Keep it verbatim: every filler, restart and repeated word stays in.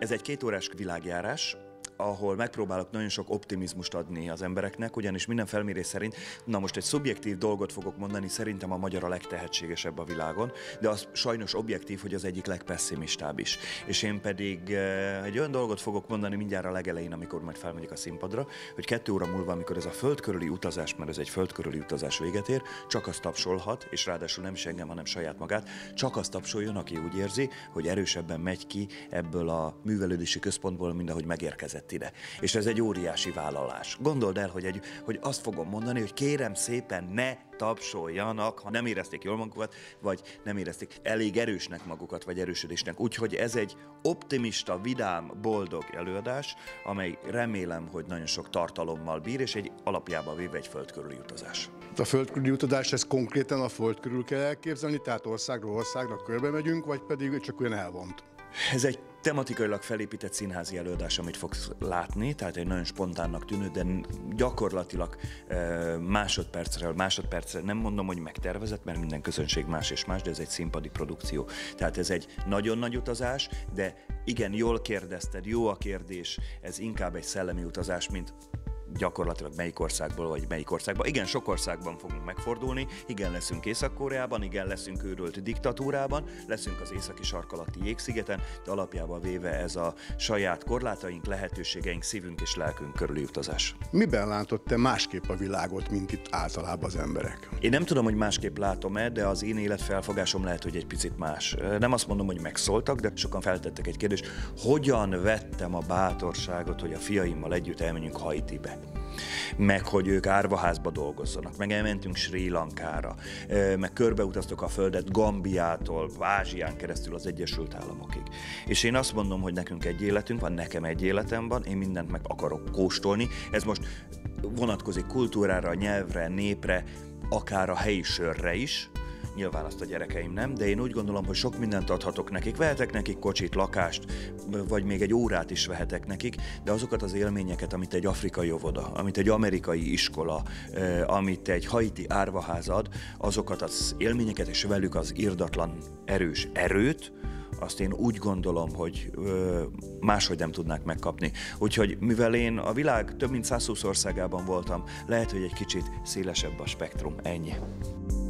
Ez egy kétórás világjárás, ahol megpróbálok nagyon sok optimizmust adni az embereknek, ugyanis minden felmérés szerint, na most egy szubjektív dolgot fogok mondani, szerintem a magyar a legtehetségesebb a világon, de az sajnos objektív, hogy az egyik legpesszimistább is. És én pedig egy olyan dolgot fogok mondani mindjárt a legelején, amikor majd felmegyek a színpadra, hogy kettő óra múlva, amikor ez a föld körüli utazás, mert ez egy föld körüli utazás véget ér, csak azt tapsolhat, és ráadásul nem is engem, hanem saját magát, csak azt tapsoljon, aki úgy érzi, hogy erősebben megy ki ebből a művelődési központból, mint ahogy megérkezett ide. És ez egy óriási vállalás. Gondold el, hogy, egy, hogy azt fogom mondani, hogy kérem szépen ne tapsoljanak, ha nem érezték jól magukat, vagy nem érezték elég erősnek magukat, vagy erősödésnek. Úgyhogy ez egy optimista, vidám, boldog előadás, amely remélem, hogy nagyon sok tartalommal bír, és egy alapjában véve egy földkörüli utazás. A földkörüli utazás, ez konkrétan a föld körül kell elképzelni, tehát országról országra körbe megyünk, vagy pedig csak olyan elvont? Ez egy tematikailag felépített színházi előadás, amit fogsz látni, tehát egy nagyon spontánnak tűnő, de gyakorlatilag másodpercről másodpercre, nem mondom, hogy megtervezett, mert minden közönség más és más, de ez egy színpadi produkció. Tehát ez egy nagyon nagy utazás, de igen, jól kérdezted, jó a kérdés, ez inkább egy szellemi utazás, mint gyakorlatilag melyik országból vagy melyik országban. Igen, sok országban fogunk megfordulni, igen, leszünk Észak-Koreában, igen, leszünk őrölt diktatúrában, leszünk az északi sark alatti jégszigeten, de alapjában véve ez a saját korlátaink, lehetőségeink, szívünk és lelkünk körüli utazás. Miben látod te másképp a világot, mint itt általában az emberek? Én nem tudom, hogy másképp látom-e, de az én életfelfogásom lehet, hogy egy picit más. Nem azt mondom, hogy megszóltak, de sokan feltettek egy kérdést, hogyan vettem a bátorságot, hogy a fiaimmal együtt elmenjünk Haitibe. Meg hogy ők árvaházba dolgozzanak, meg elmentünk Srí Lankára, meg körbeutaztok a földet Gambiától, Ázsián keresztül az Egyesült Államokig. És én azt mondom, hogy nekünk egy életünk van, nekem egy életem van, én mindent meg akarok kóstolni. Ez most vonatkozik kultúrára, nyelvre, népre, akár a helyi sörre is. Nyilván azt a gyerekeim nem, de én úgy gondolom, hogy sok mindent adhatok nekik. Vehetek nekik kocsit, lakást, vagy még egy órát is vehetek nekik, de azokat az élményeket, amit egy afrikai óvoda, amit egy amerikai iskola, amit egy haiti árvaház ad, azokat az élményeket és velük az irdatlan erős erőt, azt én úgy gondolom, hogy máshogy nem tudnák megkapni. Úgyhogy mivel én a világ több mint százhúsz országában voltam, lehet, hogy egy kicsit szélesebb a spektrum, ennyi.